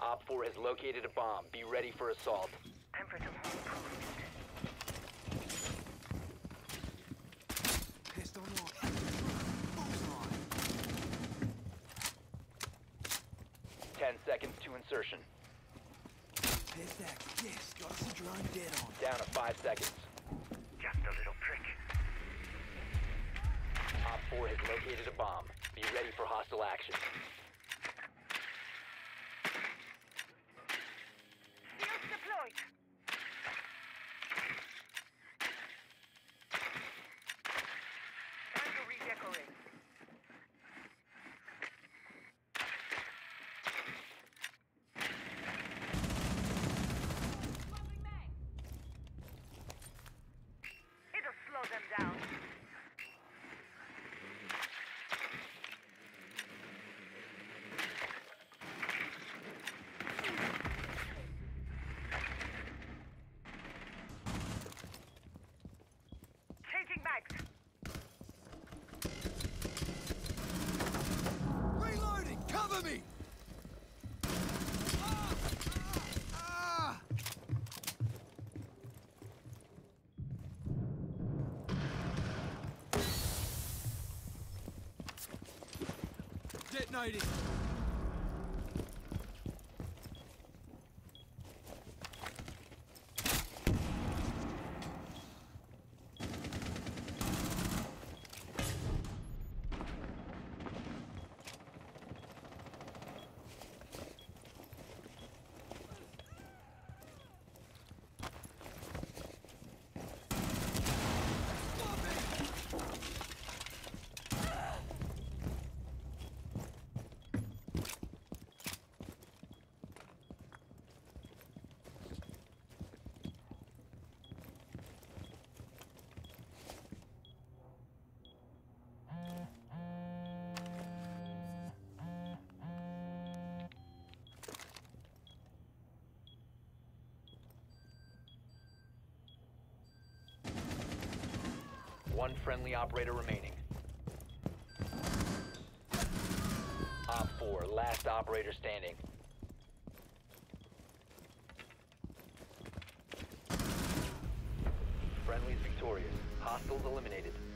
Op 4 has located a bomb. Be ready for assault. Temperature improved. Pissed on lock. Bullseye. 10 seconds to insertion. Pissed active. Yes, got us a drone dead on. Down to 5 seconds. Just a little prick. Op 4 has located a bomb. Be ready for hostile action. Shields deployed. Time to redecorate. It'll slow them down. Changing bags. Reloading! Cover me! Ah! Ah! Ah! Detonating! One friendly operator remaining. Op 4, last operator standing. Friendly's victorious. Hostiles eliminated.